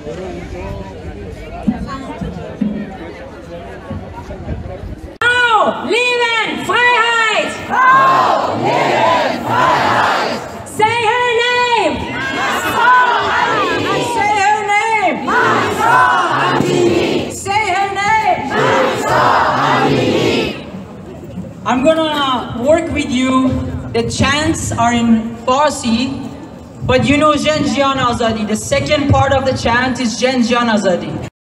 Leben Freiheit! Frau, Leben Freiheit! Say her name! Say her name! Say her name! I'm gonna work with you. The chants are in Farsi, but you know Jen Jian Azadi. The second part of the chant is Jen Jian Azadi.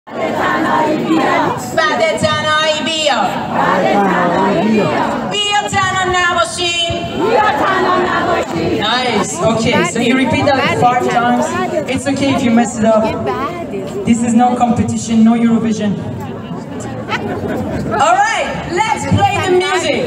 Nice. Okay, so you repeat that 5 times. It's okay if you mess it up. This is no competition, no Eurovision. All right, let's play the music.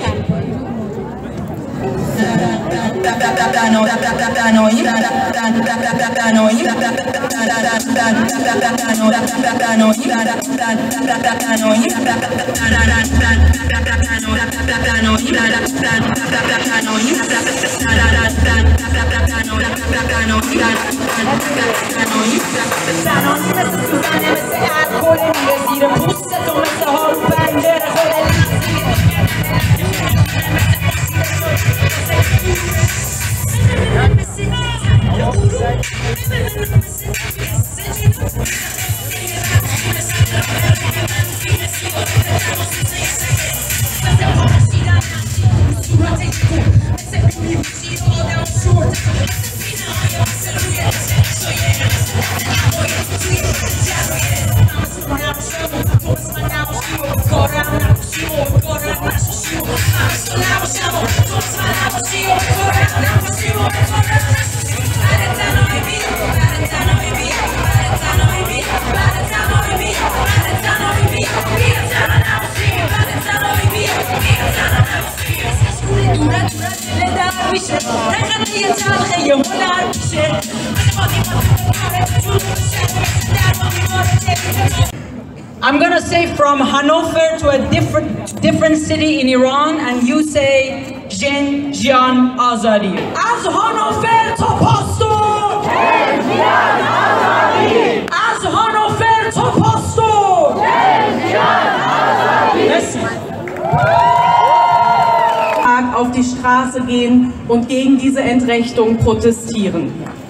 I'm gonna say from Hanover to a different city in Iran, and you say Jen Jian Azadi. Az Hanover to Pastor! Jen Jian Azadi! Az Hanover to Pastor! Jen Jian Azadi! Listen. Auf die Straße gehen und gegen diese Entrechtung protestieren.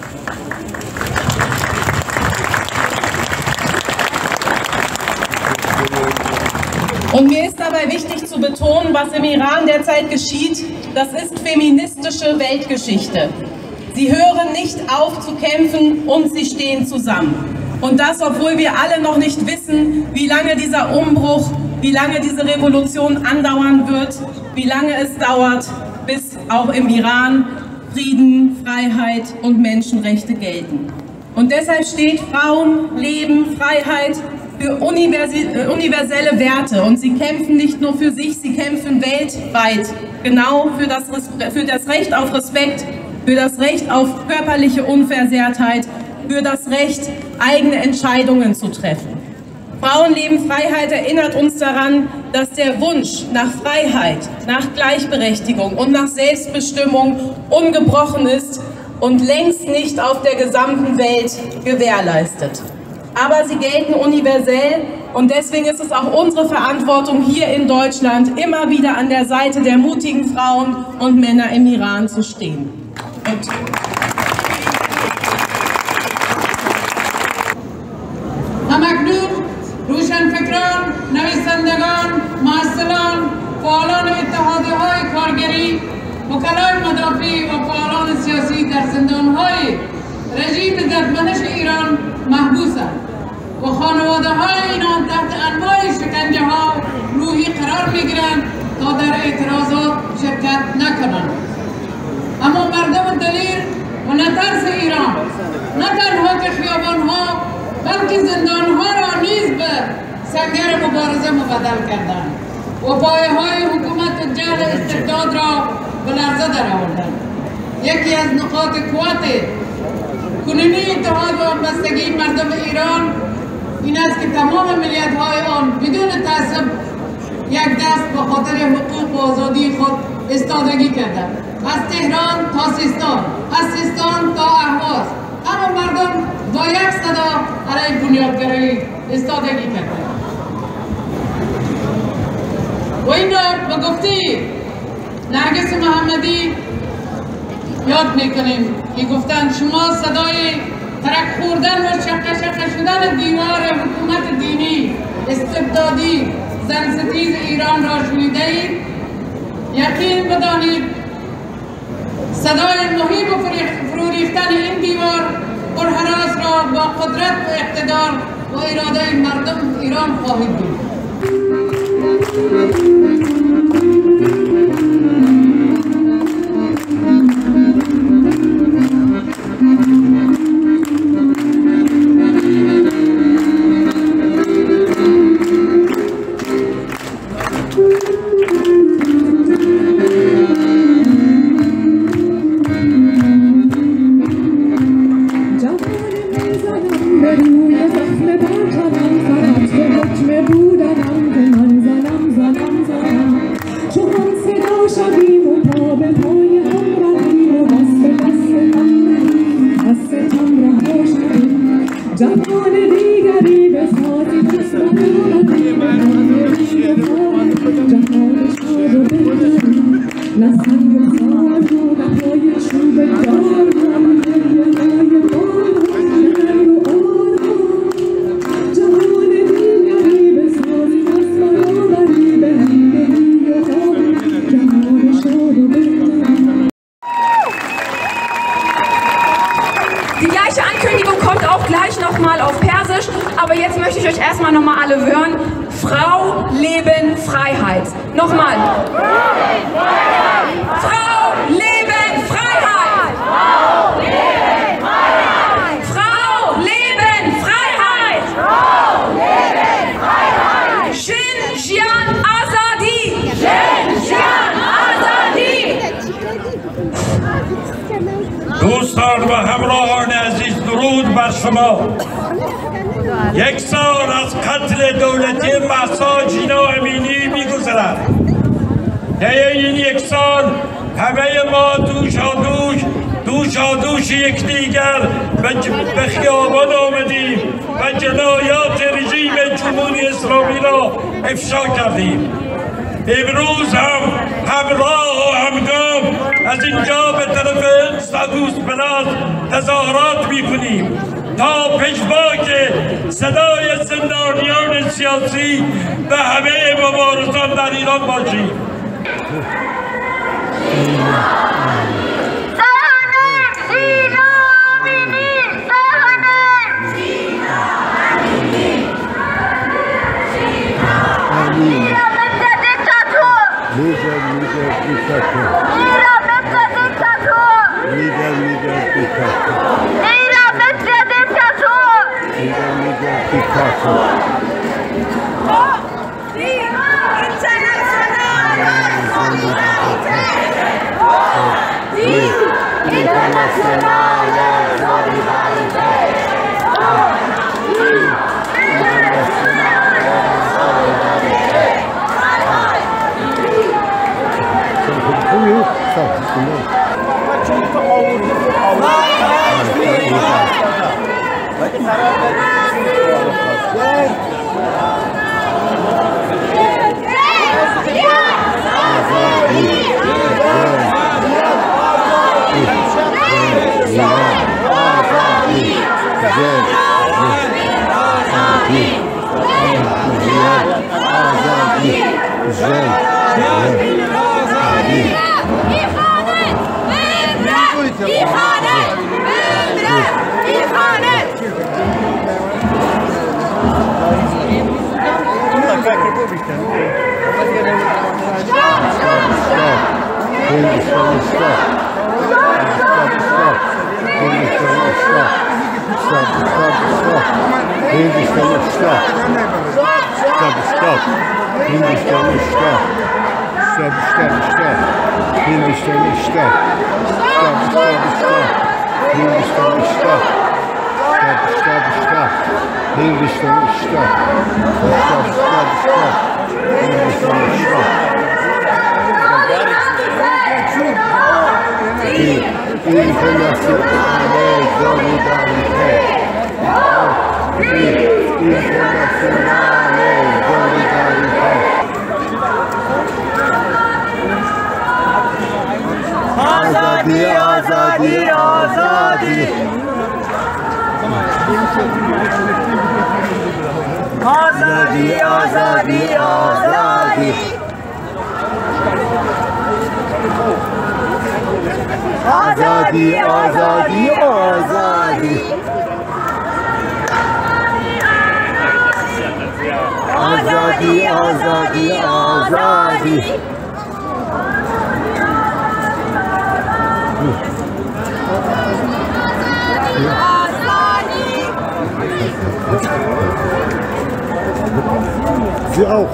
Und mir ist dabei wichtig zu betonen, was im Iran derzeit geschieht, das ist feministische Weltgeschichte. Sie hören nicht auf zu kämpfen und sie stehen zusammen. Und das, obwohl wir alle noch nicht wissen, wie lange dieser Umbruch, wie lange diese Revolution andauern wird, wie lange es dauert, bis auch im Iran Frieden, Freiheit und Menschenrechte gelten. Und deshalb steht Frauen, Leben, Freiheit für universelle Werte. Und sie kämpfen nicht nur für sich, sie kämpfen weltweit genau für das Recht auf Respekt, für das Recht auf körperliche Unversehrtheit, für das Recht, eigene Entscheidungen zu treffen. Frauenleben Freiheit erinnert uns daran, dass der Wunsch nach Freiheit, nach Gleichberechtigung und nach Selbstbestimmung ungebrochen ist und längst nicht auf der gesamten Welt gewährleistet. Aber sie gelten universell und deswegen ist es auch unsere Verantwortung hier in Deutschland, immer wieder an der Seite der mutigen Frauen und Männer im Iran zu stehen. روشنفکران، نویسندگان، محصلان، فعالان اتحادیه‌های کارگری، وکلای مدافع و فعالان سیاسی در زندان‌های رژیم ددمنش ایران محبوسند و خانواده‌های اینان تحت انواع شکنجه‌ها روحی قرار می‌گیرند تا در اعتراضات شرکت نکنند. اما مردم دلیر و نترس ایران نه تنها که خیابان‌ها بلکه زندان‌ها را نیز به سنگر مبارزه مبدل کردند و پایه‌های حکومت جهل استبداد را به لرزه درآوردند. یکی از نقاط قوت کنونی اتحاد و همبستگی مردم ایران این است که تمام ملیت‌های آن بدون تعصب یک دست به خاطر حقوق و آزادی خود ایستادگی کردند. از تهران تا سیستان، از سیستان تا اهواز، اما مردم با یک صدا های بنیادگرایی استادگی کرده و این را به گفته نرگس محمدی یاد میکنیم که گفتن شما صدای ترک خوردن و شقه شدن دیوار حکومت دینی استبدادی زن ستیز ایران را شنیده اید. یقین بدانید صدای مهیب و فرو ریختن این دیوار پرهراس را با قدرت و اقتدار و اراده مردم ایران خواهید بود. Die gleiche Ankündigung kommt auch gleich nochmal auf Persisch, aber jetzt möchte ich euch erstmal nochmal alle hören. Frau, Leben, Freiheit. Nochmal. Frau, Leben, Freiheit. Frau, Leben, Freiheit. Frau, Leben, Freiheit. Frau, Leben, Freiheit. Xinjiang Azadi. Xinjiang Azadi. دوستان و همراهان عزیز درود بر شما. یک سال از قتل دولتی مهسا جینا امینی می‌گذرد. طی این یک سال همه ما دوش یکدیگر به خیابان آمدیم و جنایات رژیم جمهوری اسلامی را افشا کردیم. امروز هم همراه و همگام از اینجا به طرف سادوس پلاس تظاهرات میکنیم تا پشتباک صدای زندانیان سیاسی و همه مبارزان در ایران باشیم. International Azadi, azadi, azadi. Azadi, azadi, azadi. Azadi, azadi, azadi. Azadi, azadi, azadi. Sie auch.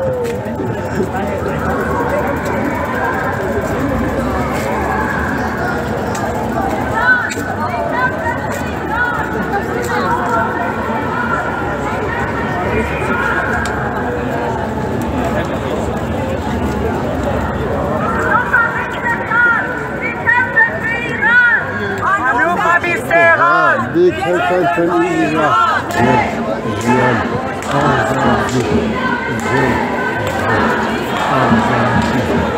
Die Kämpfer von Iran. Azadi, azadi, azadi.